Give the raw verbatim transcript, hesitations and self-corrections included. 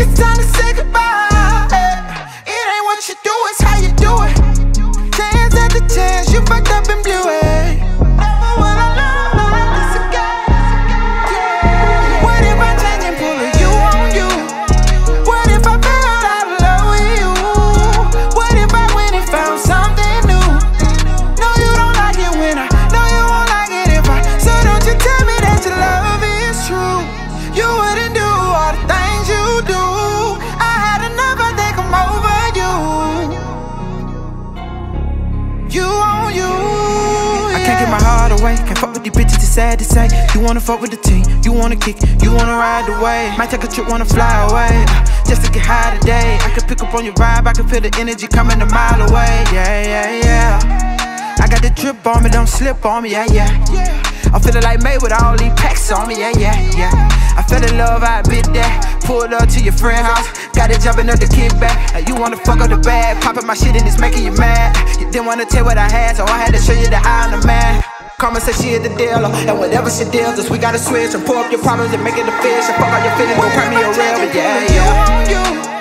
it's time to say goodbye. It ain't what you do, it's how you do it. Chance after chance, you fucked up and blew it. Never would I love like this again. What if I change and pull a you on you? What if I fell out of love with you? What if I went and found something new? No, you don't like it when I know you won't like it if I. So don't you tell me that your love is true. You wouldn't do all the things you do. I had enough, I think I'm over you. You on you, yeah. I can't get my heart away. Can't fuck with these bitches, it's sad to say. You wanna fuck with the team, you wanna kick, you wanna ride the wave. Might take a trip, wanna fly away, just to get high today. I can pick up on your vibe, I can feel the energy coming a mile away. Yeah, yeah, yeah. I got the drip on me, don't slip on me, yeah, yeah. I'm feeling like May with all these packs on me, yeah, yeah, yeah. I fell in love, I admit that. Pulled up to your friend house, got it jumping up the kickback. Like you wanna fuck up the bag, popping my shit and it's making you mad. You didn't wanna tell what I had, so I had to show you the eye on the man. Karma said she is the dealer, and whatever she deals us, we gotta switch and pull up your problems and make it official. Fuck all your feelings, go cry me a real, but yeah, yeah.